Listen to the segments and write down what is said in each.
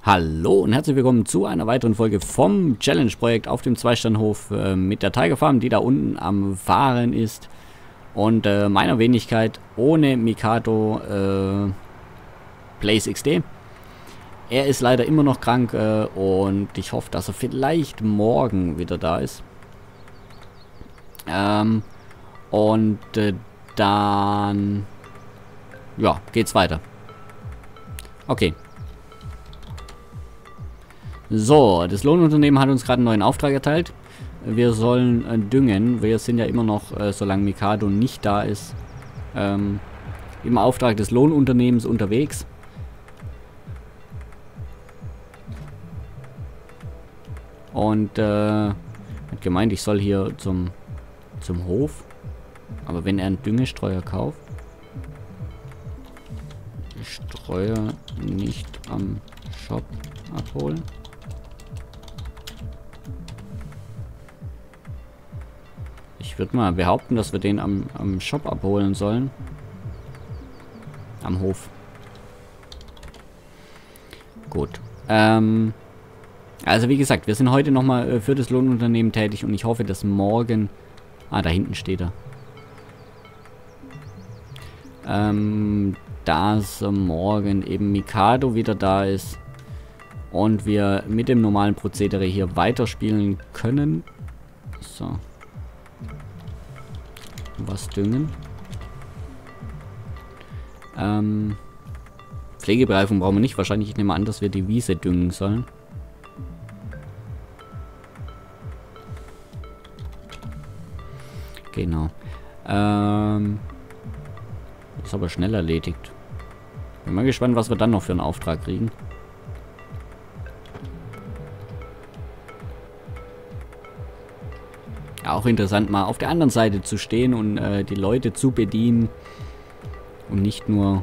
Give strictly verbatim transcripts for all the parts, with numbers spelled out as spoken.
Hallo und herzlich willkommen zu einer weiteren Folge vom Challenge-Projekt auf dem Zweisternhof äh, mit der Tiger Farm, die da unten am Fahren ist. Und äh, meiner Wenigkeit ohne Mikado äh, Plays X D. Er ist leider immer noch krank äh, und ich hoffe, dass er vielleicht morgen wieder da ist. Ähm, und äh, dann ja, geht's weiter. Okay. So, das Lohnunternehmen hat uns gerade einen neuen Auftrag erteilt. Wir sollen äh, düngen. Wir sind ja immer noch, äh, solange Mikado nicht da ist, ähm, im Auftrag des Lohnunternehmens unterwegs. Und äh, hat gemeint, ich soll hier zum, zum Hof. Aber wenn er einen Düngestreuer kauft, Streuer nicht am Shop abholen. Ich würde mal behaupten, dass wir den am, am Shop abholen sollen. Am Hof. Gut. Ähm, also wie gesagt, wir sind heute nochmal äh, für das Lohnunternehmen tätig und ich hoffe, dass morgen... Ah, da hinten steht er. Ähm, dass morgen eben Mikado wieder da ist und wir mit dem normalen Prozedere hier weiterspielen können. So. Was düngen. Ähm, Pflegebereifung brauchen wir nicht. Wahrscheinlich, ich nehme an, dass wir die Wiese düngen sollen. Genau. Ähm, ist aber schnell erledigt. Bin mal gespannt, was wir dann noch für einen Auftrag kriegen. Auch interessant, mal auf der anderen Seite zu stehen und äh, die Leute zu bedienen und nicht nur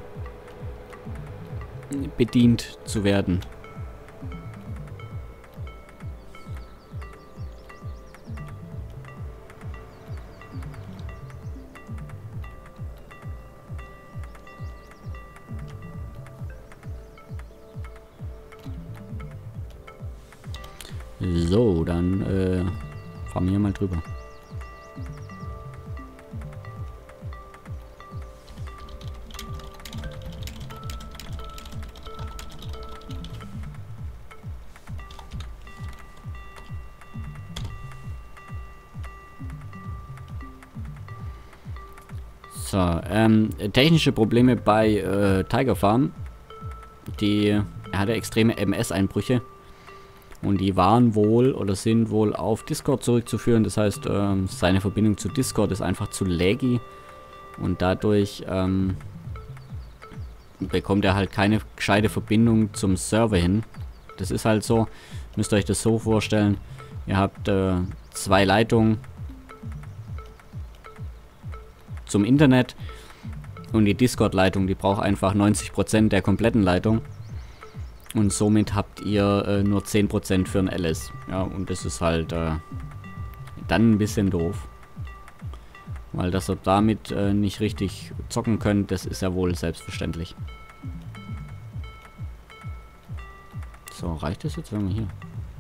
bedient zu werden. So, dann äh, fahren wir hier mal drüber. So, ähm, technische Probleme bei äh, Tiger Farm. Die, er hatte extreme M S-Einbrüche. Und die waren wohl oder sind wohl auf Discord zurückzuführen. Das heißt, ähm, seine Verbindung zu Discord ist einfach zu laggy. Und dadurch ähm, bekommt er halt keine gescheite Verbindung zum Server hin. Das ist halt so. Müsst ihr euch das so vorstellen. Ihr habt äh, zwei Leitungen zum Internet. Und die Discord-Leitung, die braucht einfach neunzig Prozent der kompletten Leitung. Und somit habt ihr äh, nur zehn Prozent für ein L S. Ja, und das ist halt äh, dann ein bisschen doof. Weil dass ihr damit äh, nicht richtig zocken könnt, das ist ja wohl selbstverständlich. So, reicht das jetzt, wenn wir hier...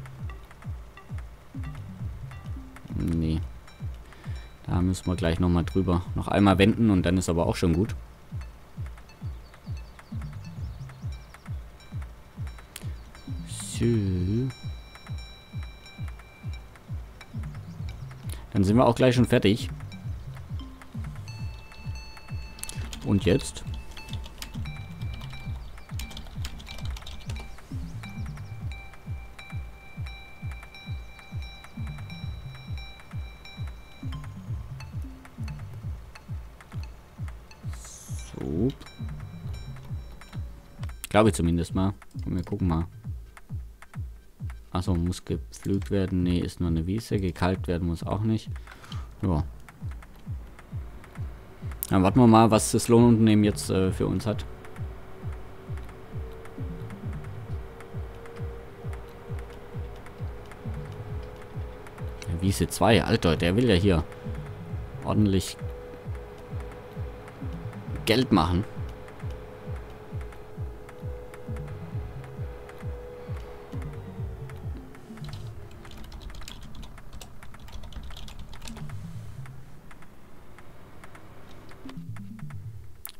Nee. Da müssen wir gleich nochmal drüber. Noch einmal wenden und dann ist aber auch schon gut. So. Dann sind wir auch gleich schon fertig. Und jetzt? So. Glaube ich zumindest mal. Und wir gucken mal. Achso, muss gepflügt werden. Nee, ist nur eine Wiese. Gekalkt werden muss auch nicht. Ja. Dann warten wir mal, was das Lohnunternehmen jetzt äh, für uns hat. Wiese zwei, Alter, der will ja hier ordentlich Geld machen.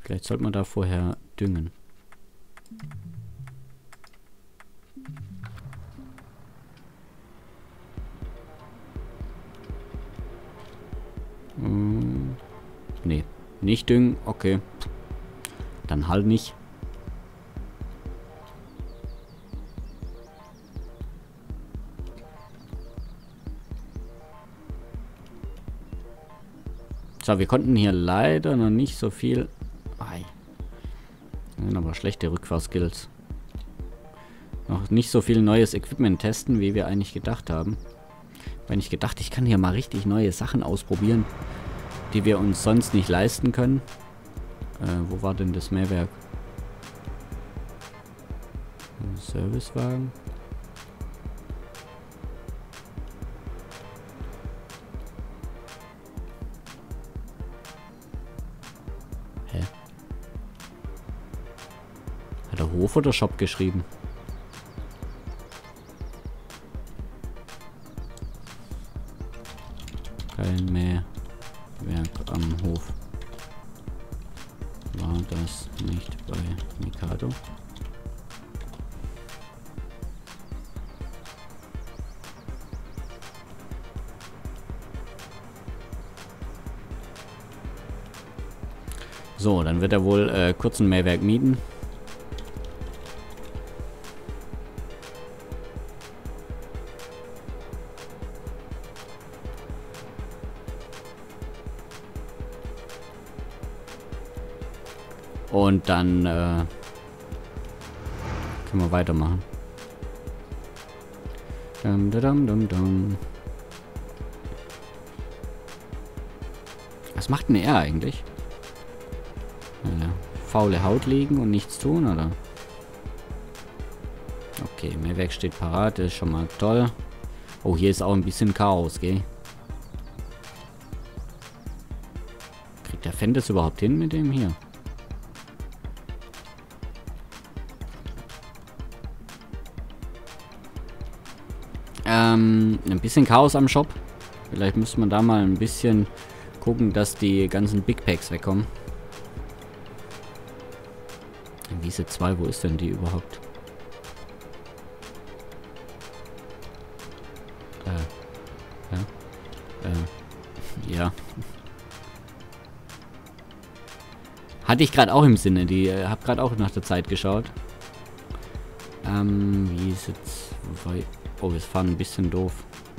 Vielleicht sollte man da vorher düngen. Hm, nee, nicht düngen, okay. Dann halt nicht. So, wir konnten hier leider noch nicht so viel... Ei. Das sind aber schlechte Rückfahrskills. Noch nicht so viel neues Equipment testen, wie wir eigentlich gedacht haben. Wenn ich gedacht, ich kann hier mal richtig neue Sachen ausprobieren, die wir uns sonst nicht leisten können. Äh, wo war denn das Mähwerk? Ein Servicewagen. Hä? Hat er Hof oder Shop geschrieben? Kein Mähwerk am Hof. War das nicht bei Mikado? So, dann wird er wohl äh, kurz ein Mähwerk mieten. Und dann äh, können wir weitermachen. Dum, dum, dum, dum. Was macht denn er eigentlich? Ja, faule Haut liegen und nichts tun, oder? Okay, Mähwerk steht parat, das ist schon mal toll. Oh, hier ist auch ein bisschen Chaos, gell? Kriegt der Fan das überhaupt hin mit dem hier? Ähm, ein bisschen Chaos am Shop. Vielleicht müsste man da mal ein bisschen gucken, dass die ganzen Big Packs wegkommen. Wiese zwei, wo ist denn die überhaupt? Äh, ja, äh, ja. Hatte ich gerade auch im Sinne, die äh, hab gerade auch nach der Zeit geschaut. Ähm, Wiese zwei. Oh, wir fahren ein bisschen doof.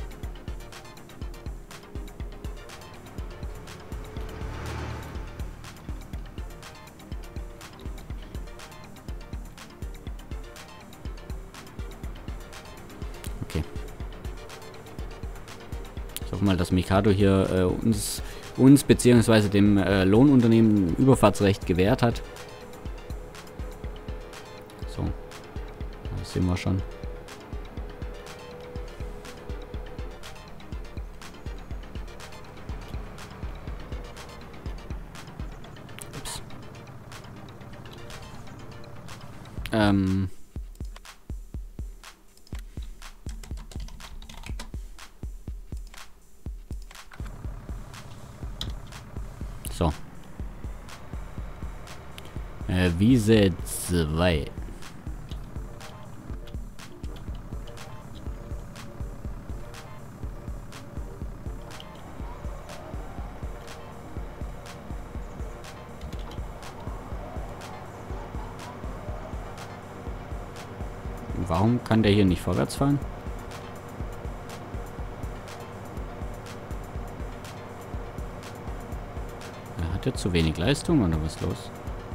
Okay. Ich hoffe mal, dass Mikado hier äh, uns, uns beziehungsweise dem äh, Lohnunternehmen Überfahrtsrecht gewährt hat. So. Das sehen wir schon. Ähm. So. Äh, Wiese zwei. Warum kann der hier nicht vorwärts fahren? Er hat jetzt zu wenig Leistung oder was ist los?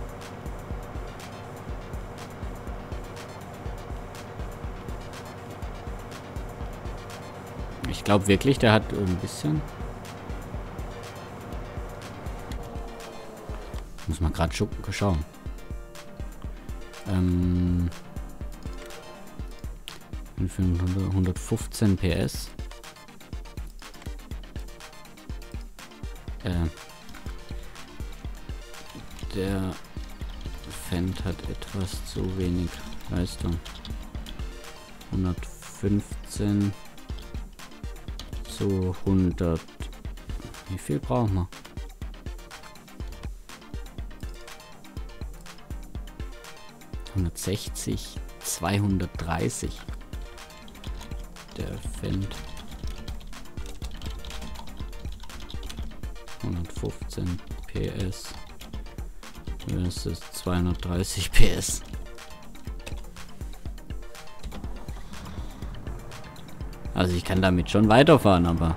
Ich glaube wirklich, der hat ein bisschen... Muss man gerade schauen. Ähm... hundertfünfzehn P S. Äh, der Fendt hat etwas zu wenig Leistung. hundertfünfzehn zu hundert. Wie viel brauchen wir? hundertsechzig, zweihundertdreißig. Der Fendt. hundertfünfzehn P S. Das ist zweihundertdreißig P S. Also ich kann damit schon weiterfahren, aber...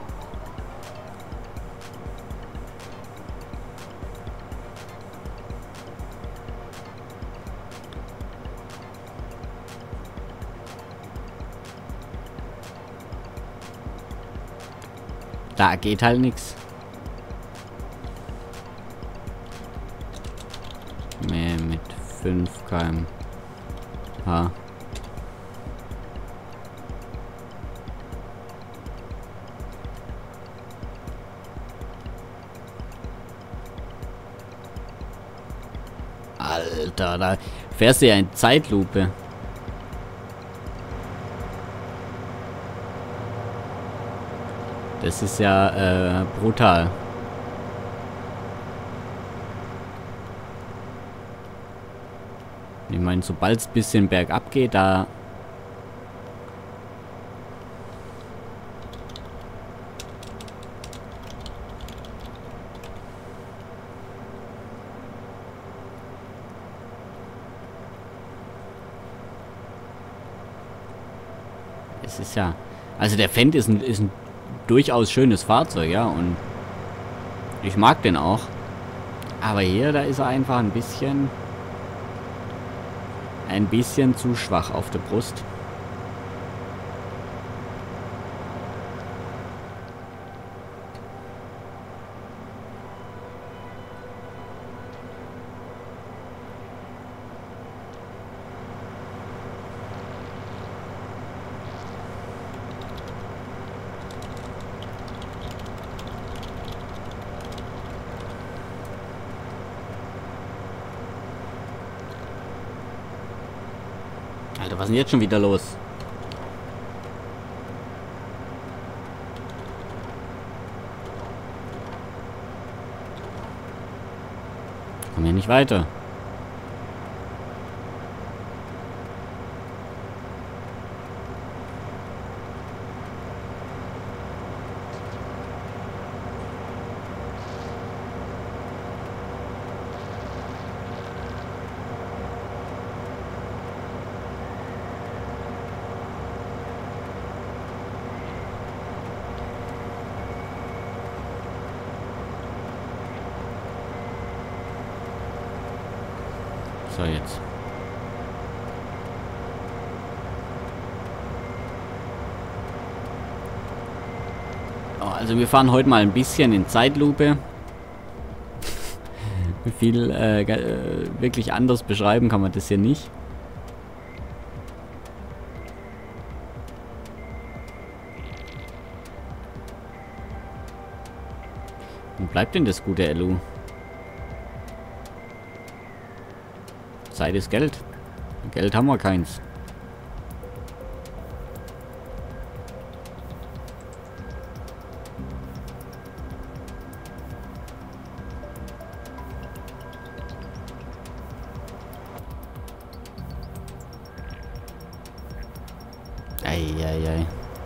Da geht halt nichts. Mehr mit fünf Kilometer pro Stunde. Alter, da fährst du ja in Zeitlupe. Das ist ja äh, brutal. Ich meine, sobald es ein bisschen bergab geht, da... Es ist ja... Also der Fendt ist ein, ist ein durchaus schönes Fahrzeug, ja, und ich mag den auch. Aber hier, da ist er einfach ein bisschen... ein bisschen zu schwach auf der Brust. Alter, was ist denn jetzt schon wieder los? Komm hier nicht weiter. So, jetzt. Oh, also wir fahren heute mal ein bisschen in Zeitlupe. Wie viel äh, äh, wirklich anders beschreiben kann man das hier nicht. Wo bleibt denn das gute L U? Zeit ist Geld. Geld haben wir keins. Eieiei.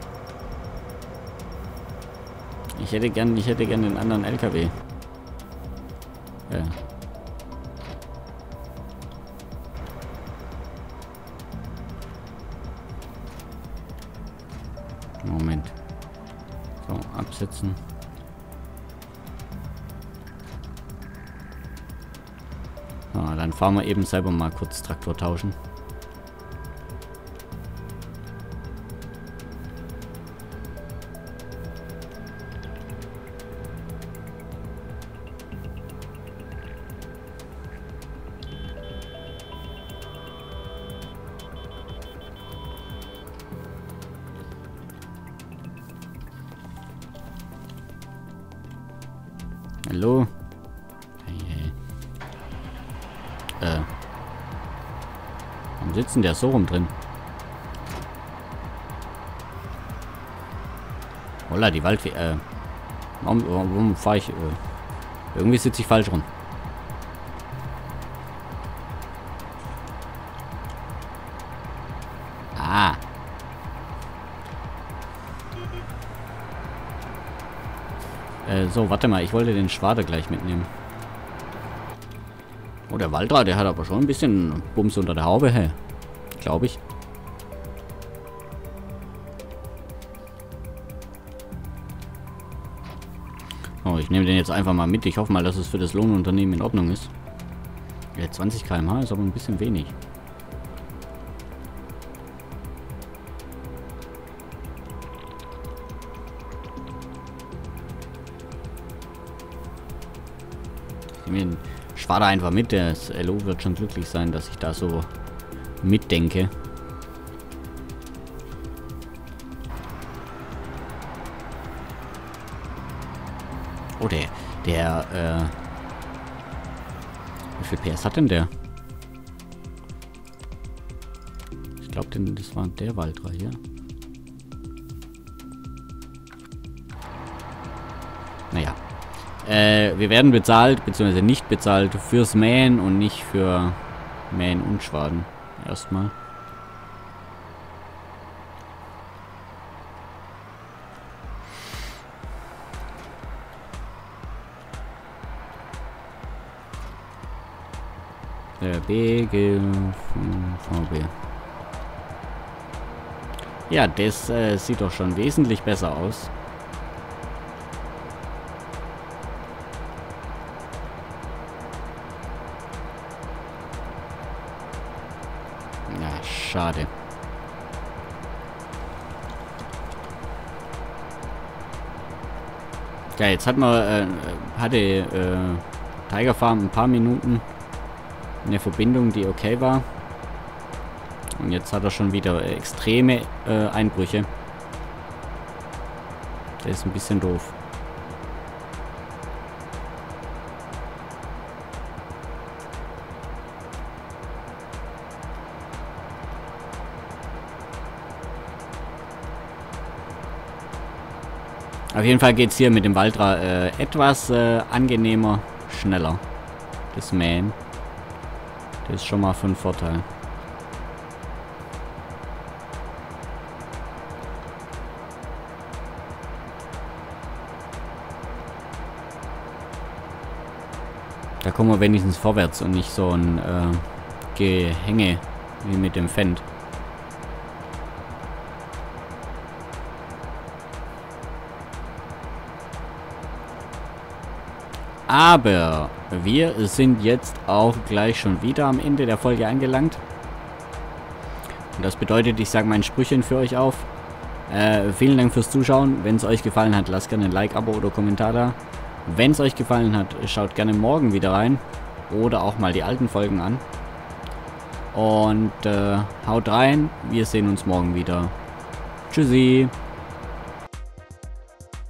Ich hätte gern, ich hätte gern den anderen L K W. Ja. Moment. So, absetzen. So, dann fahren wir eben selber mal kurz Traktor tauschen. Hallo? Hey, hey. Äh. Warum sitzt denn der so rum drin? Holla, die Waldfee. Äh. Warum, warum fahre ich. Äh, irgendwie sitze ich falsch rum. Ah. Äh, so, warte mal. Ich wollte den Schwader gleich mitnehmen. Oh, der Walter, der hat aber schon ein bisschen Bums unter der Haube, hä? Glaube ich. Oh, ich nehme den jetzt einfach mal mit. Ich hoffe mal, dass es für das Lohnunternehmen in Ordnung ist. Ja, zwanzig Kilometer pro Stunde ist aber ein bisschen wenig. Ich nehme den Schwader einfach mit. Das L O wird schon glücklich sein, dass ich da so mitdenke. Oh, der, der, äh... wie viel P S hat denn der? Ich glaube, das war der Walter hier. Naja. Äh, wir werden bezahlt, beziehungsweise nicht bezahlt fürs Mähen und nicht für Mähen und Schwaden. Erstmal. Der B G V B. Ja, das äh, sieht doch schon wesentlich besser aus. Ja, schade. Ja, jetzt hat man, äh, hatte äh, Tiger Farm ein paar Minuten eine Verbindung, die okay war. Und jetzt hat er schon wieder extreme äh, Einbrüche. Der ist ein bisschen doof. Auf jeden Fall geht es hier mit dem Valtra äh, etwas äh, angenehmer, schneller. Das Mähen. Das ist schon mal von Vorteil. Da kommen wir wenigstens vorwärts und nicht so ein äh, Gehänge wie mit dem Fendt. Aber wir sind jetzt auch gleich schon wieder am Ende der Folge angelangt. Und das bedeutet, ich sage mein Sprüchchen für euch auf. Äh, vielen Dank fürs Zuschauen. Wenn es euch gefallen hat, lasst gerne ein Like, Abo oder Kommentar da. Wenn es euch gefallen hat, schaut gerne morgen wieder rein. Oder auch mal die alten Folgen an. Und äh, haut rein. Wir sehen uns morgen wieder. Tschüssi.